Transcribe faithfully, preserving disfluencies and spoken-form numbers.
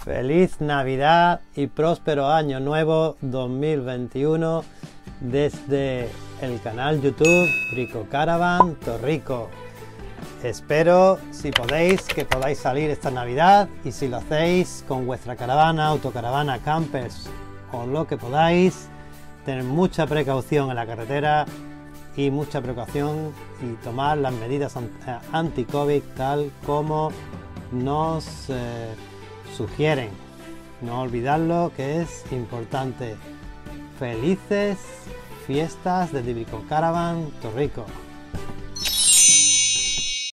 Feliz Navidad y próspero año nuevo dos mil veintiuno desde el canal YouTube Brico Caravan Torrico. Espero, si podéis, que podáis salir esta Navidad, y si lo hacéis con vuestra caravana, autocaravana, campers o lo que podáis, tener mucha precaución en la carretera y mucha precaución y tomar las medidas anti-COVID tal como nos eh, sugieren. No olvidarlo, que es importante. Felices fiestas desde Brico Caravan Torrico.